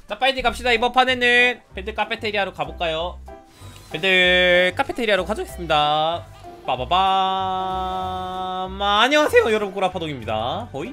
자 빨리 갑시다. 이번 판에는 밴드 카페테리아로 가볼까요? 밴드 카페테리아로 가져겠습니다. 빠바밤. 안녕하세요 여러분, 꼬라파동입니다. 호이.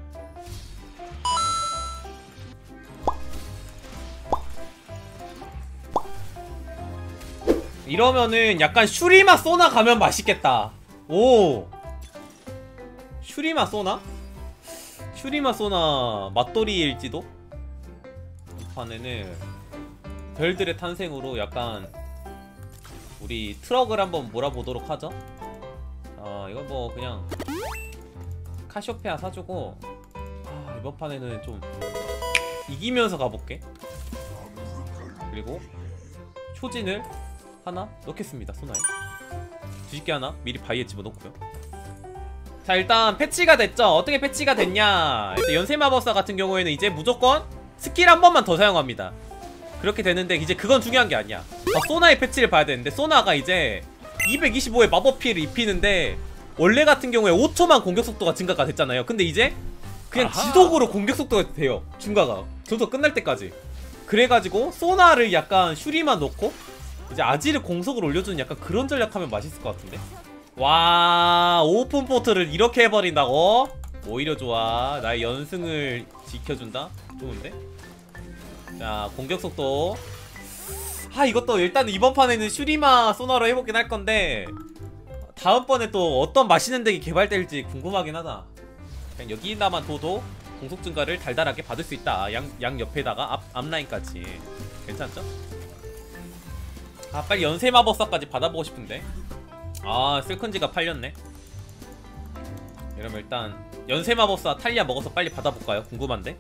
이러면은 약간 슈리마 쏘나 가면 맛있겠다. 오, 슈리마 쏘나? 슈리마 쏘나 맛돌이일지도? 이 판에는 별들의 탄생으로 약간 우리 트럭을 한번 몰아보도록 하죠. 이건 뭐 그냥 카시오페아 사주고, 이번 판에는 좀 이기면서 가볼게. 그리고 쇼진을 하나 넣겠습니다. 소나에 뒤집개 하나 미리 바위에 집어넣고요. 자, 일단 패치가 됐죠. 어떻게 패치가 됐냐, 일단 연쇄마법사 같은 경우에는 이제 무조건 스킬 한 번만 더 사용합니다. 그렇게 되는데 이제 그건 중요한 게 아니야. 소나의 패치를 봐야 되는데, 소나가 이제 225의 마법 피해를 입히는데 원래 같은 경우에 5초만 공격 속도가 증가가 됐잖아요. 근데 이제 그냥 지속으로 공격 속도가 돼요. 증가가 전투가 끝날 때까지. 그래가지고 소나를 약간 슈리만 넣고 이제 아지를 공속을 올려주는 약간 그런 전략하면 맛있을 것 같은데. 와, 오픈 포트를 이렇게 해버린다고? 오히려 좋아. 나의 연승을 지켜준다? 좋은데? 자, 공격속도. 이것도 일단 이번 판에는 슈리마 소나로 해보긴 할 건데, 다음번에 또 어떤 맛있는 덱이 개발될지 궁금하긴 하다. 그냥 여기다만 둬도 공속 증가를 달달하게 받을 수 있다. 양 옆에다가 앞라인까지. 괜찮죠? 빨리 연쇄마법사까지 받아보고 싶은데. 슬큰지가 팔렸네. 이러면 일단 연쇄마법사 탈리아 먹어서 빨리 받아볼까요? 궁금한데.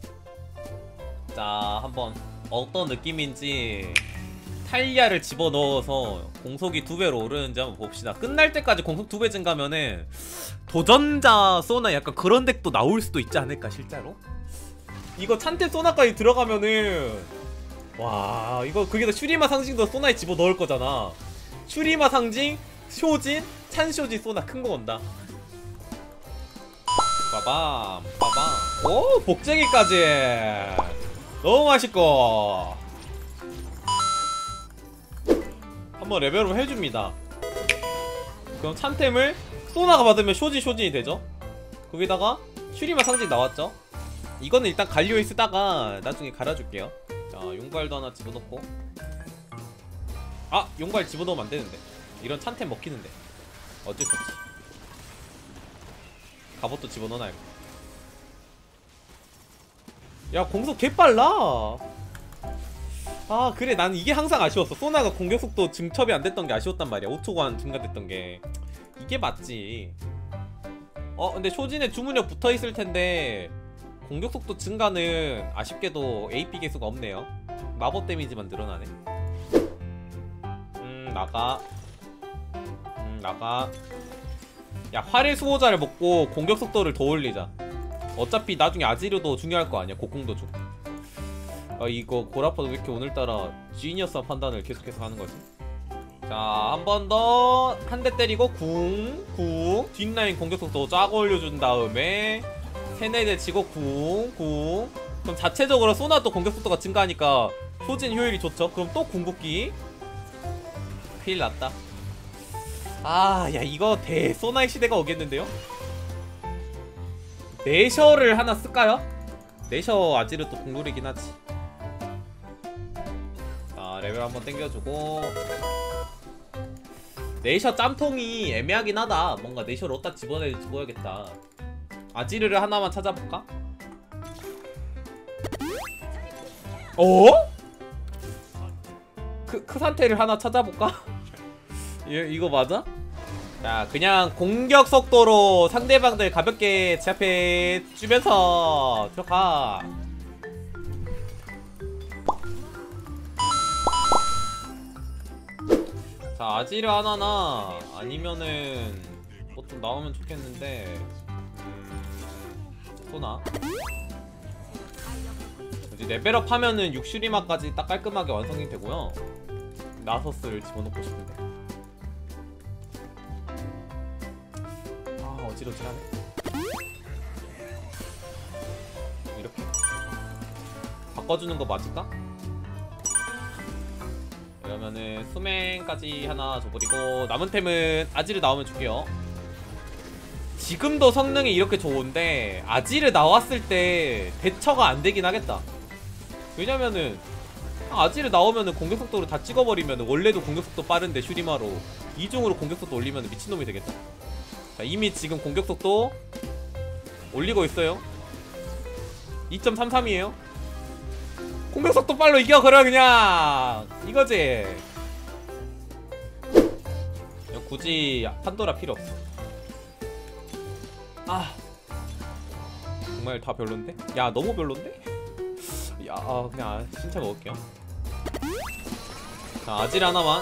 자, 한번 어떤 느낌인지 탈리아를 집어넣어서 공속이 2배로 오르는지 한번 봅시다. 끝날 때까지 공속 2배 증가면은 도전자 소나 약간 그런 덱도 나올 수도 있지 않을까 실제로? 이거 찬테 소나까지 들어가면은, 와, 이거 그게다 슈리마 상징도 소나에 집어넣을 거잖아. 슈리마 상징, 쇼진, 찬쇼진 소나 큰 거 온다. 빠밤 빠밤. 오, 복쟁이까지 너무 맛있고. 한번 레벨업 해줍니다. 그럼 찬템을 소나가 받으면 쇼진이 되죠. 거기다가 슈리마 상징 나왔죠. 이거는 일단 갈리오에 쓰다가 나중에 갈아줄게요. 자, 용괄도 하나 집어넣고. 용괄 집어넣으면 안되는데. 이런 찬템 먹히는데 어쩔 수 없지. 갑옷도 집어넣어놔야겠다. 야, 공속 개빨라. 그래, 나는 이게 항상 아쉬웠어. 소나가 공격속도 증첩이 안됐던 게 아쉬웠단 말이야. 5초간 증가됐던게. 이게 맞지. 근데 쇼진에 주문력 붙어있을 텐데 공격속도 증가는 아쉽게도 AP 개수가 없네요. 마법 데미지만 늘어나네. 나가. 야, 활의 수호자를 먹고 공격속도를 더 올리자. 어차피 나중에 아지르도 중요할 거 아니야. 곡궁도 주고. 이거 고라파도 왜 이렇게 오늘따라 지니어스한 판단을 계속해서 하는 거지? 자, 한 번 더 한 대 때리고 궁 뒷라인 공격속도 쫙 올려준 다음에 3-4대 치고 궁. 그럼 자체적으로 소나도 공격속도가 증가하니까 소진 효율이 좋죠. 그럼 또 궁극기. 큰일 났다. 야, 이거 대소나의 시대가 오겠는데요? 내셔를 하나 쓸까요? 내셔 아지르 또 국룰이긴 하지. 자, 레벨 한번 땡겨주고. 내셔 짬통이 애매하긴 하다. 뭔가 내셔를 어디다 집어야겠다. 아지르를 하나만 찾아볼까? 크산테를 하나 찾아볼까? 이거 맞아? 자, 그냥 공격 속도로 상대방들 가볍게 제압해 주면서 들어가. 자, 아지르 하나나 아니면은 뭐 좀 나오면 좋겠는데. 소나 이제 레벨업 하면은 6슈리마까지 딱 깔끔하게 완성이 되고요. 나서스를 집어넣고 싶은데. 어지러지하네. 이렇게 바꿔주는 거 맞을까? 그러면은 수맹까지 하나 줘버리고 남은 템은 아지르 나오면 줄게요. 지금도 성능이 이렇게 좋은데 아지르 나왔을 때 대처가 안 되긴 하겠다. 왜냐면은 아지르 나오면은 공격속도로 다 찍어버리면은 원래도 공격속도 빠른데 슈리마로 이중으로 공격속도 올리면은 미친놈이 되겠다. 자, 이미 지금 공격속도 올리고 있어요. 2.33이에요 공격속도 빨로 이겨. 그래 그냥 이거지. 굳이 판도라 필요 없어. 아 정말 다 별론데? 야 너무 별론데? 야 그냥 진짜 먹을게요. 자 아질 하나만,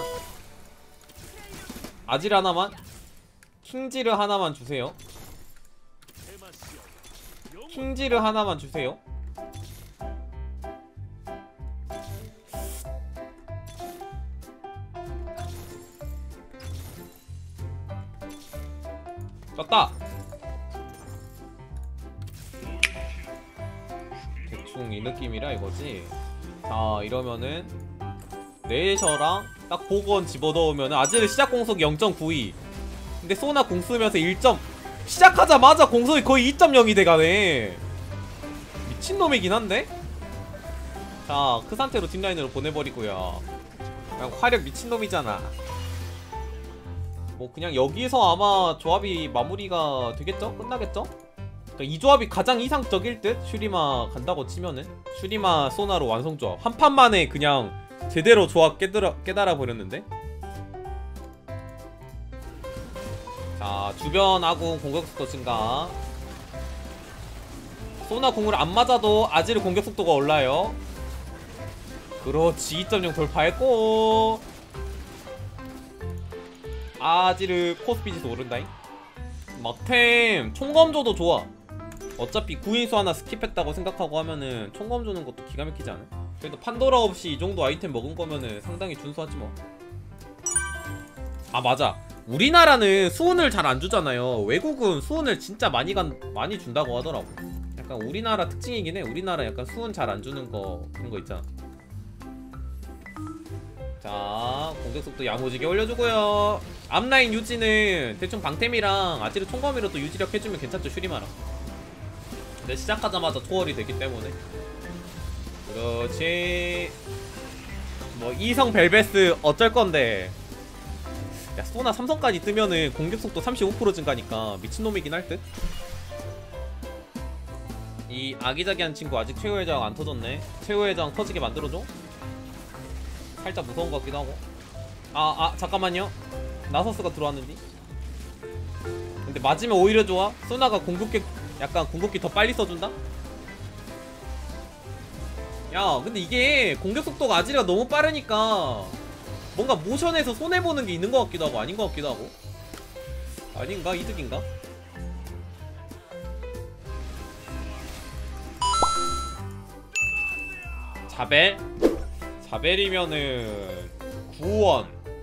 아질 하나만, 킹지르 하나만 주세요. 킹지르 하나만 주세요. 떴다. 대충 이 느낌이라 이거지. 자 이러면은 레이셔랑 딱 복원 집어넣으면은 아지르 시작 공속 0.92. 근데 소나 공 쓰면서 1점 시작하자마자 공속이 거의 2.0이 돼가네. 미친놈이긴 한데? 자 그 상태로 뒷라인으로 보내버리고요. 그냥 화력 미친놈이잖아. 뭐 그냥 여기서 아마 조합이 마무리가 되겠죠? 끝나겠죠? 그러니까 이 조합이 가장 이상적일 듯? 슈리마 간다고 치면은 슈리마 소나로 완성조합 한 판만에 그냥 제대로 조합 깨달아 버렸는데. 자 주변 아군 공격속도 증가. 소나 공을 안 맞아도 아지르 공격속도가 올라요. 그렇지 2.0 돌파했고 아지르 코스피지도 오른다잉. 막템 총검조도 좋아. 어차피 구인수 하나 스킵했다고 생각하고 하면은 총검 조는 것도 기가 막히지 않아? 그래도 판도라 없이 이 정도 아이템 먹은 거면은 상당히 준수하지 뭐. 아 맞아, 우리나라는 수은을 잘 안 주잖아요. 외국은 수은을 진짜 많이 준다고 하더라고. 약간 우리나라 특징이긴 해. 우리나라 약간 수은 잘 안 주는 거 그런 거 있잖아. 자 공격속도 야무지게 올려주고요. 앞라인 유지는 대충 방템이랑 아지르 총검이로 또 유지력 해주면 괜찮죠 슈리마랑. 근데 시작하자마자 초월이 되기 때문에. 그렇지. 뭐 이성 벨베스 어쩔건데. 야 소나 삼성까지 뜨면은 공격속도 35% 증가니까 미친놈이긴 할듯. 이 아기자기한 친구 아직 최후의 저항 안 터졌네. 최후의 저항 터지게 만들어줘. 살짝 무서운 것 같기도 하고. 잠깐만요. 나서스가 들어왔는데. 근데 맞으면 오히려 좋아. 소나가 궁극기 약간 궁극기 더 빨리 써준다? 야 근데 이게 공격 속도가 아지르가 너무 빠르니까 뭔가 모션에서 손해보는 게 있는 것 같기도 하고 아닌 것 같기도 하고. 아닌가? 이득인가? 자벨이면은 구원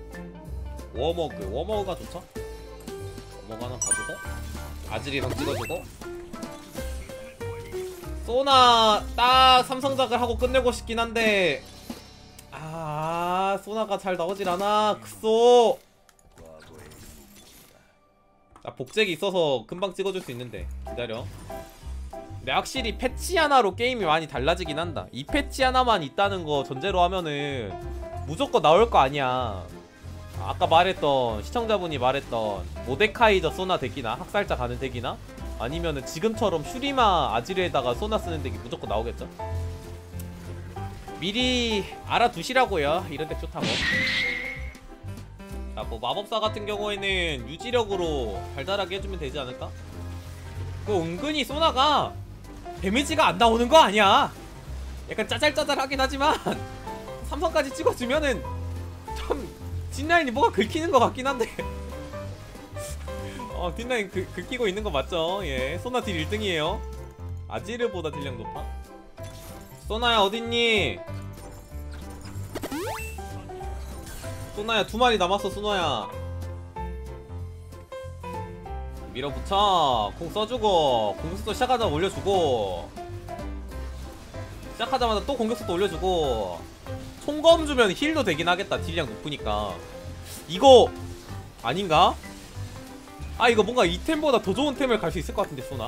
워머가 좋죠? 워머가 하나 가지고 아지리랑 찍어주고 소나 딱 삼성작을 하고 끝내고 싶긴 한데 소나가 잘 나오질 않아. 크소. 나 복제기 있어서 금방 찍어줄 수 있는데 기다려. 근데 확실히 패치 하나로 게임이 많이 달라지긴 한다. 이 패치 하나만 있다는 거 전제로 하면은 무조건 나올 거 아니야. 아까 말했던 시청자분이 말했던 모데카이저 소나 덱이나 학살자 가는 덱이나 아니면은 지금처럼 슈리마 아지르에다가 소나 쓰는 덱이 무조건 나오겠죠? 미리 알아두시라고요. 이런 덱 좋다고. 자, 뭐 마법사 같은 경우에는 유지력으로 달달하게 해주면 되지 않을까? 그 은근히 소나가 데미지가 안 나오는 거 아니야. 약간 짜잘짜잘하긴 하지만 삼성까지 찍어주면은 참 뒷라인이 뭐가 긁히는 것 같긴 한데 뒷라인 긁히고 있는 거 맞죠? 예, 소나 딜 1등이에요 아지르보다 딜량 높아. 소나야 어딨니? 소나야 2마리 남았어. 소나야 밀어붙여. 공 써주고 공수도 시작하자 올려주고. 시작하자마자 또 공격속도 올려주고 총검 주면 힐도 되긴 하겠다. 딜량 높으니까. 이거 아닌가? 아 이거 뭔가 이 템보다 더 좋은 템을 갈 수 있을 것 같은데 쏘나?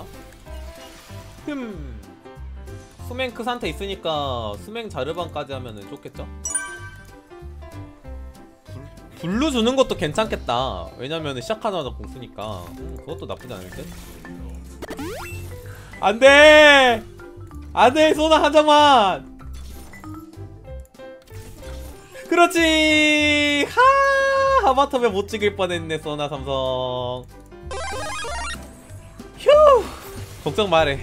수맹 크산테 있으니까 수맹 자르반까지 하면은 좋겠죠? 블루 주는 것도 괜찮겠다. 왜냐면은 시작하자마자 공 쓰니까. 그것도 나쁘지 않을 듯? 안돼! 안돼! 쏘나 한 장만! 그렇지! 하! 하마터면 못 찍을 뻔했네 쏘나 삼성. 휴! 걱정 말해.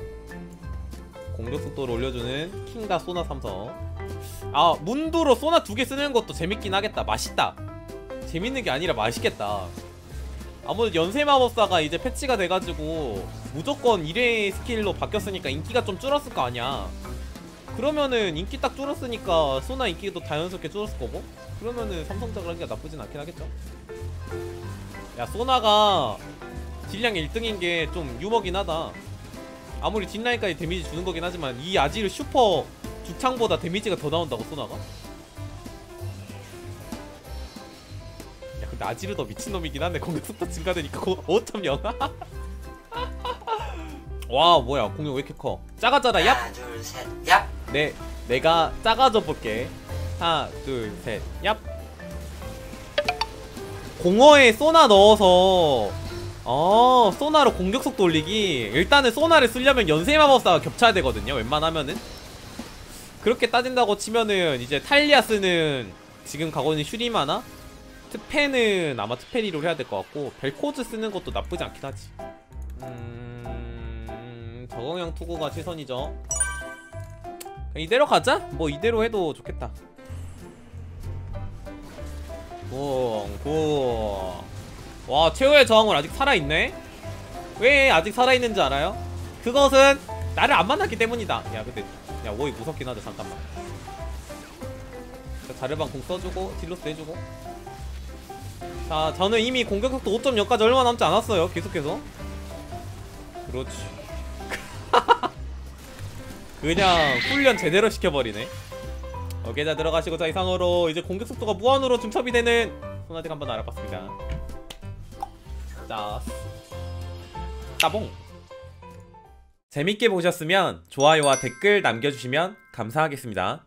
공격 속도를 올려주는 킹과 쏘나 삼성. 아 문두로 쏘나 2개 쓰는 것도 재밌긴 하겠다. 맛있다. 재밌는 게 아니라 맛있겠다. 아무래도 연쇄 마법사가 이제 패치가 돼가지고 무조건 1회 스킬로 바뀌었으니까 인기가 좀 줄었을 거 아니야. 그러면은 인기 딱 줄었으니까 쏘나 인기도 자연스럽게 줄었을 거고, 그러면은 삼성작을 하기가 나쁘진 않긴 하겠죠. 야 쏘나가 딜량 1등인 게 좀 유머긴 하다. 아무리 뒷라인까지 데미지 주는 거긴 하지만 이 아지르 슈퍼 죽창보다 데미지가 더 나온다고 쏘나가? 야 근데 아지르 더 미친놈이긴 하네. 공격속도 증가되니까 5.0 와 뭐야 공격 왜 이렇게 커. 작아져라. 얍! 하나 둘 셋 얍! 내가 작아져 볼게. 하나 둘 셋 얍! 공허에 쏘나 넣어서 쏘나로 공격속도 올리기. 일단은 쏘나를 쓰려면 연쇄마법사가 겹쳐야 되거든요 웬만하면은. 그렇게 따진다고 치면은 이제 탈리아 쓰는 지금 가고 있는 슈리마나 트페는 아마 트페리로 해야 될 것 같고, 벨코즈 쓰는 것도 나쁘지 않긴 하지. 저공형 투구가 최선이죠. 이대로 가자? 뭐 이대로 해도 좋겠다. 와 최후의 저항은 아직 살아있네? 왜 아직 살아있는지 알아요? 그것은 나를 안 만났기 때문이다. 야 근데 야 오이 무섭긴 하다. 잠깐만. 자르반 공 써주고 딜로스 해주고. 자 저는 이미 공격속도 5.0까지 얼마 남지 않았어요. 계속해서. 그렇지. 그냥 훈련 제대로 시켜버리네. 계좌 들어가시고, 자 이상으로 이제 공격속도가 무한으로 중첩이 되는 소나덱 한번 알아봤습니다. 자 따봉. 재밌게 보셨으면 좋아요와 댓글 남겨주시면 감사하겠습니다.